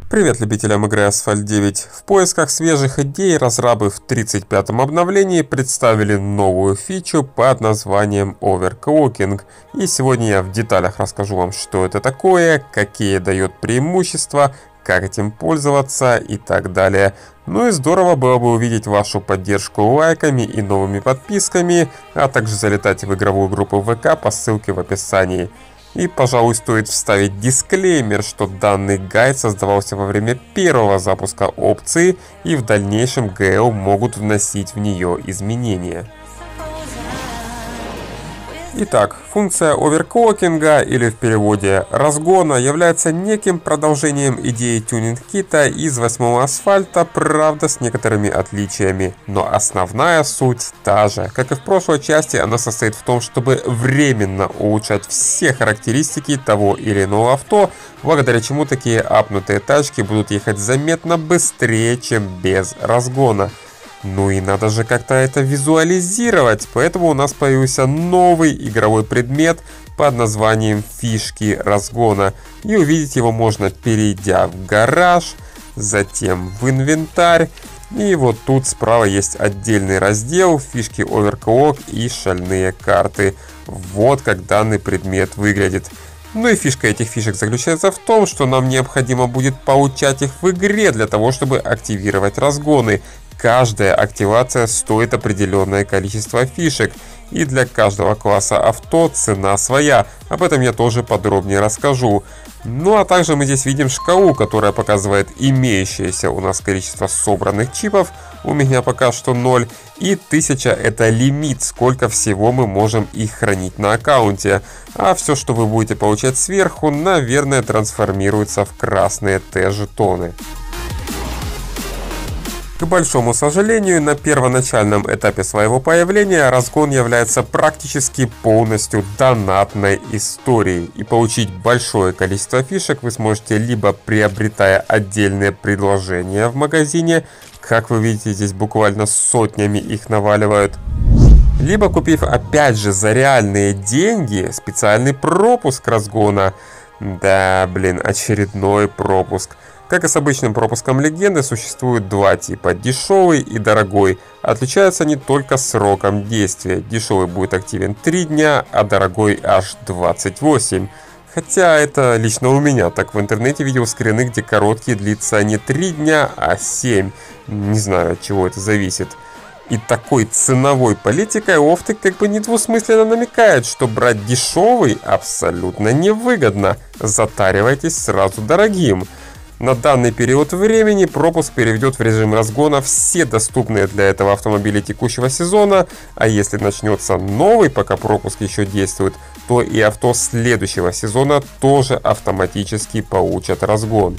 Привет любителям игры Asphalt 9. В поисках свежих идей разрабы в 35-м обновлении представили новую фичу под названием Overclocking. И сегодня я в деталях расскажу вам, что это такое, какие дает преимущества, как этим пользоваться и так далее. Ну и здорово было бы увидеть вашу поддержку лайками и новыми подписками, а также залетать в игровую группу ВК по ссылке в описании. И, пожалуй, стоит вставить дисклеймер, что данный гайд создавался во время первого запуска опции, и в дальнейшем GL могут вносить в нее изменения. Итак, функция оверклокинга, или в переводе разгона, является неким продолжением идеи тюнинг-кита из 8-го асфальта, правда с некоторыми отличиями. Но основная суть та же. Как и в прошлой части, она состоит в том, чтобы временно улучшать все характеристики того или иного авто, благодаря чему такие апнутые тачки будут ехать заметно быстрее, чем без разгона. Ну и надо же как-то это визуализировать, поэтому у нас появился новый игровой предмет под названием «Фишки разгона». И увидеть его можно, перейдя в гараж, затем в инвентарь. И вот тут справа есть отдельный раздел «Фишки Overclock» и «Шальные карты». Вот как данный предмет выглядит. Ну и фишка этих фишек заключается в том, что нам необходимо будет получать их в игре для того, чтобы активировать разгоны. Каждая активация стоит определенное количество фишек, и для каждого класса авто цена своя. Об этом я тоже подробнее расскажу. Ну а также мы здесь видим шкалу, которая показывает имеющееся у нас количество собранных чипов. У меня пока что 0, и 1000 это лимит, сколько всего мы можем их хранить на аккаунте. А все, что вы будете получать сверху, наверное, трансформируется в красные Т-жетоны. К большому сожалению, на первоначальном этапе своего появления разгон является практически полностью донатной историей. И получить большое количество фишек вы сможете либо приобретая отдельные предложения в магазине, как вы видите, здесь буквально сотнями их наваливают, либо купив опять же за реальные деньги специальный пропуск разгона. Да, блин, очередной пропуск. Как и с обычным пропуском легенды, существует два типа: дешевый и дорогой. Отличаются они только сроком действия. Дешевый будет активен 3 дня, а дорогой аж 28. Хотя это лично у меня. Так в интернете видел скрины, где короткие длится не 3 дня, а 7. Не знаю, от чего это зависит. И такой ценовой политикой Офтек как бы недвусмысленно намекает, что брать дешевый абсолютно невыгодно. Затаривайтесь сразу дорогим. На данный период времени пропуск переведет в режим разгона все доступные для этого автомобиля текущего сезона, а если начнется новый, пока пропуск еще действует, то и авто следующего сезона тоже автоматически получат разгон.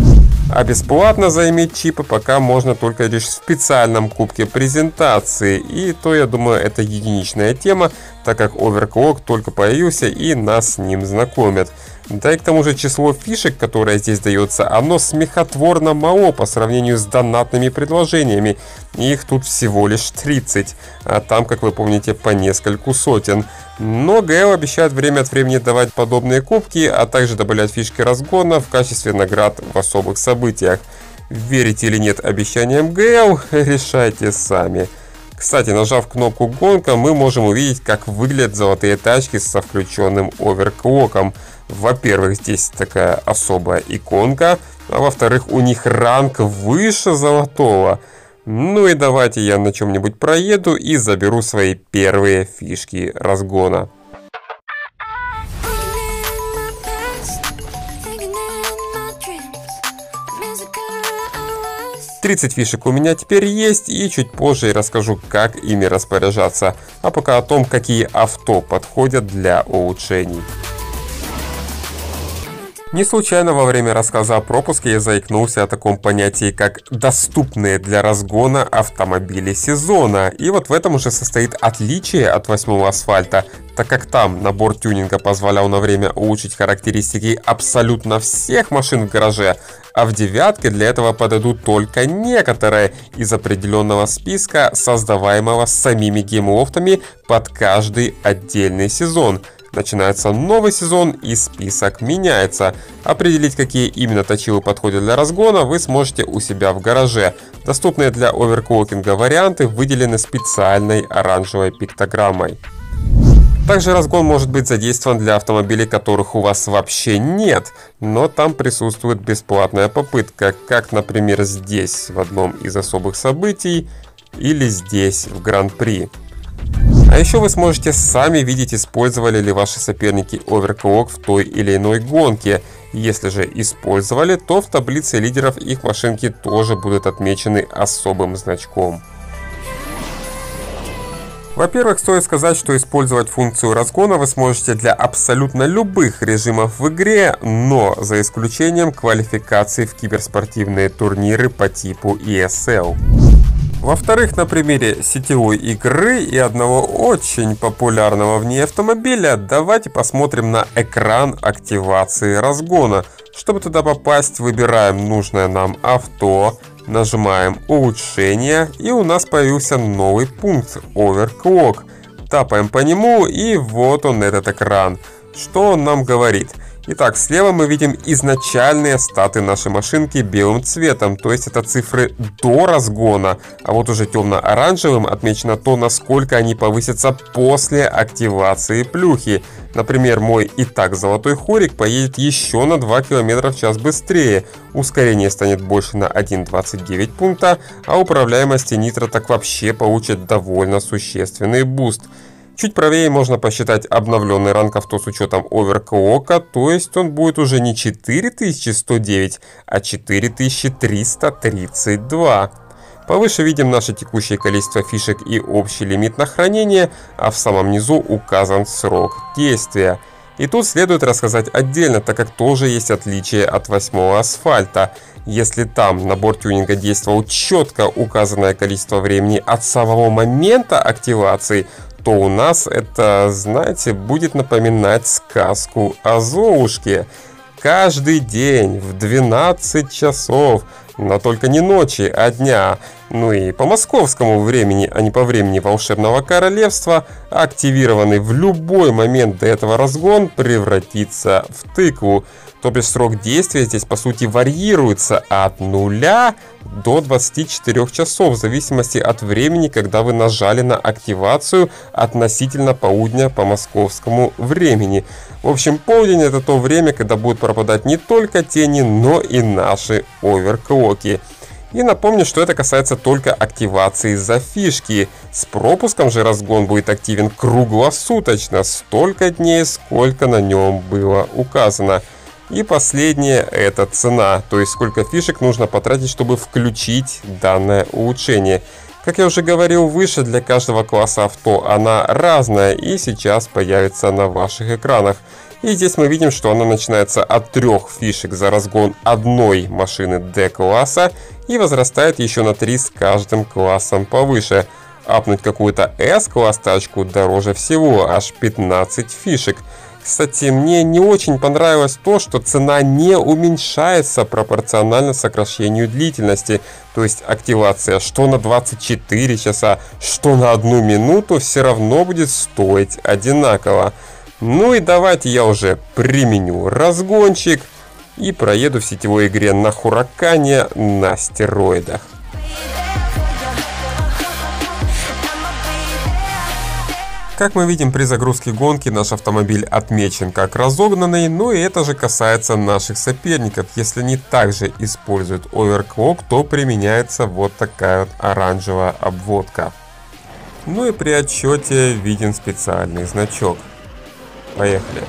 А бесплатно заиметь чипы пока можно только лишь в специальном кубке презентации, и то, я думаю, это единичная тема, так как Overclock только появился и нас с ним знакомят. Да и к тому же число фишек, которое здесь дается, оно смехотворно мало по сравнению с донатными предложениями. Их тут всего лишь 30, а там, как вы помните, по нескольку сотен. Но GL обещает время от времени давать подобные кубки, а также добавлять фишки разгона в качестве наград в особых событиях. Верите или нет обещаниям GL, решайте сами. Кстати, нажав кнопку «Гонка», мы можем увидеть, как выглядят золотые тачки со включенным оверклоком. Во-первых, здесь такая особая иконка, а во-вторых, у них ранг выше золотого. Ну и давайте я на чем-нибудь проеду и заберу свои первые фишки разгона. «30 фишек у меня теперь есть, и чуть позже я расскажу, как ими распоряжаться. А пока о том, какие авто подходят для улучшений. Не случайно во время рассказа о пропуске я заикнулся о таком понятии, как «доступные для разгона автомобили сезона». И вот в этом уже состоит отличие от 8-го асфальта, так как там набор тюнинга позволял на время улучшить характеристики абсолютно всех машин в гараже, а в 9-ке для этого подойдут только некоторые из определенного списка, создаваемого самими геймлофтами под каждый отдельный сезон. Начинается новый сезон и список меняется. Определить, какие именно точилы подходят для разгона, вы сможете у себя в гараже. Доступные для оверклокинга варианты выделены специальной оранжевой пиктограммой. Также разгон может быть задействован для автомобилей, которых у вас вообще нет, но там присутствует бесплатная попытка, как, например, здесь в одном из особых событий или здесь в Гран-при. А еще вы сможете сами видеть, использовали ли ваши соперники оверклок в той или иной гонке. Если же использовали, то в таблице лидеров их машинки тоже будут отмечены особым значком. Во-первых, стоит сказать, что использовать функцию разгона вы сможете для абсолютно любых режимов в игре, но за исключением квалификаций в киберспортивные турниры по типу ESL. Во-вторых, на примере сетевой игры и одного очень популярного в ней автомобиля, давайте посмотрим на экран активации разгона. Чтобы туда попасть, выбираем нужное нам авто, нажимаем улучшение, и у нас появился новый пункт Overclock. Тапаем по нему, и вот он, этот экран. Что он нам говорит? Итак, слева мы видим изначальные статы нашей машинки белым цветом, то есть это цифры до разгона, а вот уже темно-оранжевым отмечено то, насколько они повысятся после активации плюхи. Например, мой и так золотой хорик поедет еще на 2 км в час быстрее, ускорение станет больше на 1,29 пункта, а управляемости нитро так вообще получит довольно существенный буст. Чуть правее можно посчитать обновленный ранг авто с учетом оверклока, то есть он будет уже не 4109, а 4332. Повыше видим наше текущее количество фишек и общий лимит на хранение, а в самом низу указан срок действия. И тут следует рассказать отдельно, так как тоже есть отличие от 8-го асфальта. Если там набор тюнинга действовал четко указанное количество времени от самого момента активации, то у нас это, знаете, будет напоминать сказку о Золушке. Каждый день в 12 часов, но только не ночи, а дня, ну и по московскому времени, а не по времени волшебного королевства, активированный в любой момент до этого разгон превратится в тыкву. То бишь срок действия здесь по сути варьируется от 0 до 24 часов в зависимости от времени, когда вы нажали на активацию относительно полудня по московскому времени. В общем, полдень — это то время, когда будут пропадать не только тени, но и наши оверклоки. И напомню, что это касается только активации за фишки. С пропуском же разгон будет активен круглосуточно, столько дней, сколько на нем было указано. И последнее — это цена, то есть сколько фишек нужно потратить, чтобы включить данное улучшение. Как я уже говорил выше, для каждого класса авто она разная и сейчас появится на ваших экранах. И здесь мы видим, что она начинается от 3 фишек за разгон одной машины D-класса и возрастает еще на 3 с каждым классом повыше. Апнуть какую-то S-класс тачку дороже всего, аж 15 фишек. Кстати, мне не очень понравилось то, что цена не уменьшается пропорционально сокращению длительности. То есть активация что на 24 часа, что на 1 минуту все равно будет стоить одинаково. Ну и давайте я уже применю разгончик и проеду в сетевой игре на Хуракане на стероидах. Как мы видим, при загрузке гонки наш автомобиль отмечен как разогнанный, но и это же касается наших соперников. Если они также используют оверклок, то применяется вот такая вот оранжевая обводка. Ну и при отсчете виден специальный значок. Поехали.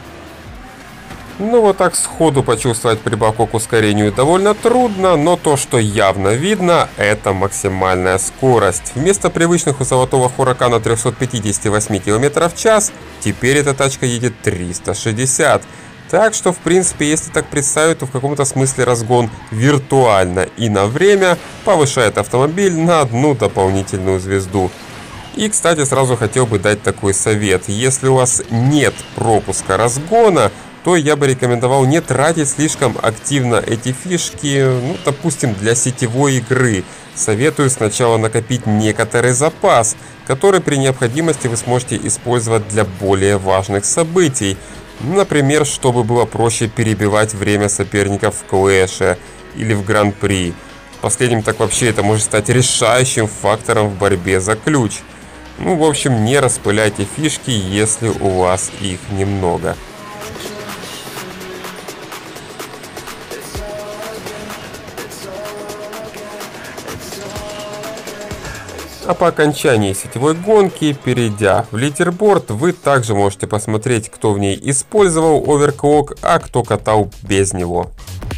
Ну вот так сходу почувствовать прибавку к ускорению довольно трудно, но то, что явно видно, это максимальная скорость. Вместо привычных у золотого Хуракана 358 км в час, теперь эта тачка едет 360. Так что, в принципе, если так представить, то в каком-то смысле разгон виртуально и на время повышает автомобиль на одну дополнительную звезду. И, кстати, сразу хотел бы дать такой совет. Если у вас нет пропуска разгона, то я бы рекомендовал не тратить слишком активно эти фишки, ну, допустим, для сетевой игры. Советую сначала накопить некоторый запас, который при необходимости вы сможете использовать для более важных событий. Например, чтобы было проще перебивать время соперников в клэше или в гран-при. Последним так вообще это может стать решающим фактором в борьбе за ключ. В общем, не распыляйте фишки, если у вас их немного. А по окончании сетевой гонки, перейдя в лидерборд, вы также можете посмотреть, кто в ней использовал оверклок, а кто катал без него.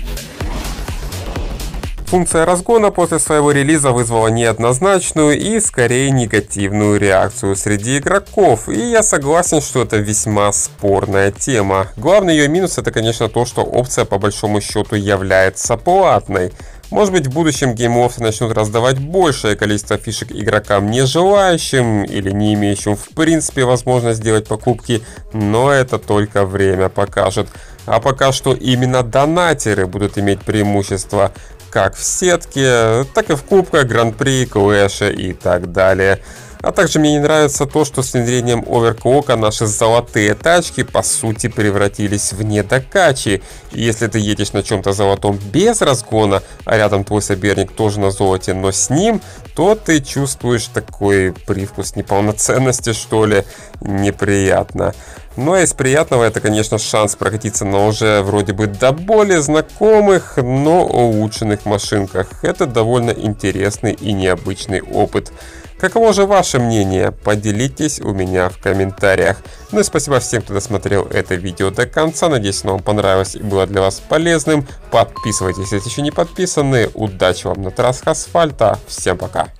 Функция разгона после своего релиза вызвала неоднозначную и скорее негативную реакцию среди игроков, и я согласен, что это весьма спорная тема. Главный ее минус — это, конечно, то, что опция по большому счету является платной. Может быть, в будущем геймлофты начнут раздавать большее количество фишек игрокам, не желающим или не имеющим в принципе возможность сделать покупки, но это только время покажет. А пока что именно донатеры будут иметь преимущество как в сетке, так и в кубках, гран-при, клэше и так далее. А также мне не нравится то, что с внедрением оверклока наши золотые тачки по сути превратились в недокачи. И если ты едешь на чем-то золотом без разгона, а рядом твой соперник тоже на золоте, но с ним, то ты чувствуешь такой привкус неполноценности, что ли, неприятно. Ну а из приятного это, конечно, шанс прокатиться на уже вроде бы до более знакомых, но улучшенных машинках. Это довольно интересный и необычный опыт. Каково же ваше мнение? Поделитесь у меня в комментариях. Ну и спасибо всем, кто досмотрел это видео до конца. Надеюсь, оно вам понравилось и было для вас полезным. Подписывайтесь, если еще не подписаны. Удачи вам на трассах асфальта. Всем пока.